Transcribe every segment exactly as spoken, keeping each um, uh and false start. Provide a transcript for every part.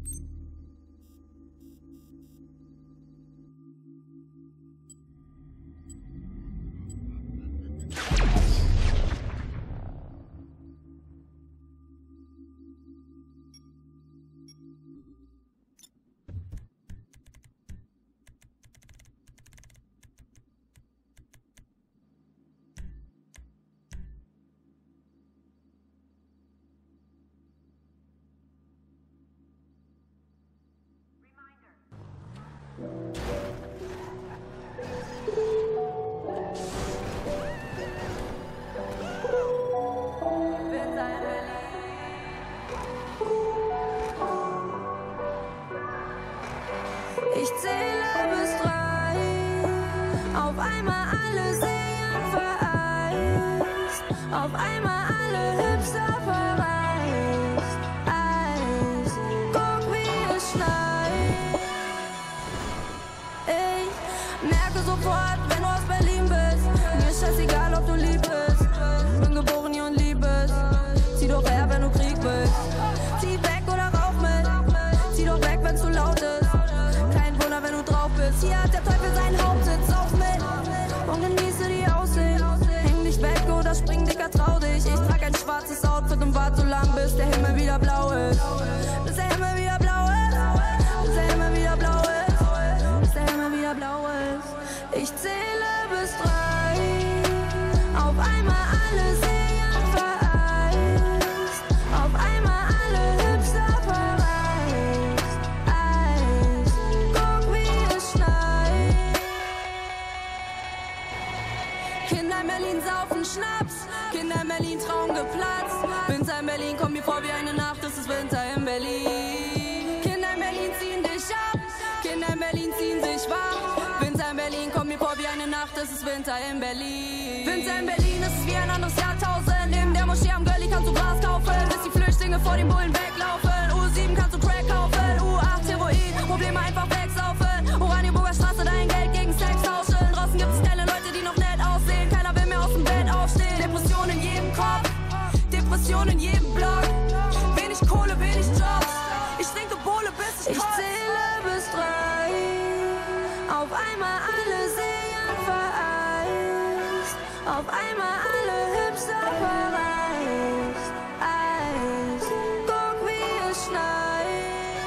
Ich zähle bis drei, auf einmal alle sehen vereist, auf einmal alle Hipster verreist. Eis, guck wie es schneit. Ich merke sofort, wenn du aus Berlin bist, mir ist scheißegal, ob du lieb bist. Bin geboren hier und lieb es, zieh doch her, wenn du Krieg bist. Zieh weg oder rauch mit, zieh doch weg, wenn's zu laut ist. Wenn du drauf bist, hier hat der Teufel seinen Hauptsitz, auf mit und genieße die Aussicht. Häng dich weg oder spring, Dicker, trau dich. Ich trag ein schwarzes Outfit und wart so lang, bis der Himmel wieder blau ist. Bis der Himmel wieder blau ist. Bis der Himmel wieder blau ist. Bis der Himmel wieder blau ist. Ich zähle bis drei, auf einmal alle sehen vereist, auf einmal alle Hipster verreist. Kinder in Berlin saufen Schnaps, Kinder in Berlin Traum geplatzt. Winter in Berlin kommt mir vor wie eine Nacht, es ist Winter in Berlin. Kinder in Berlin ziehen dich ab, Kinder in Berlin ziehen sich wach. Winter in Berlin kommt mir vor wie eine Nacht, es ist Winter in Berlin. Winter in Berlin ist es wie ein anderes Jahrtausend. Neben der Moschee am Gully kannst du Gras kaufen, bis die Flüchtlinge vor den Bullen weglaufen. U sieben kannst du Crack kaufen, U acht Heroin, Probleme einfach wegsaufen. Oranienburger Straße, dein Geld gegen Sex tauschen. Draußen gibt es geile Leute, die noch nett aussehen. Keiner will mehr aus dem Bett aufstehen. Depression in jedem Kopf, Depression in jedem Block. Wenig Kohle, wenig Jobs. Ich trinke Bohle bis ich Ich zähle bis drei, auf einmal alle sehen vereist, auf einmal alle Hipster verreist. Eis, guck wie es schneit.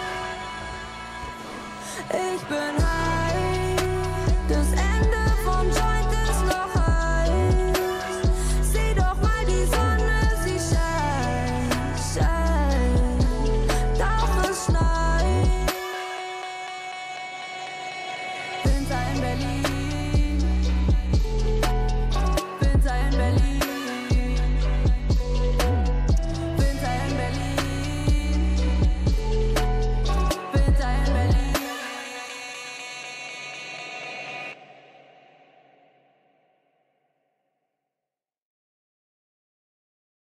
Ich bin high, das Ende vom Joint ist noch heiß. Sieh doch mal die Sonne, sie scheint, scheint, doch es schneit. Winter in Berlin.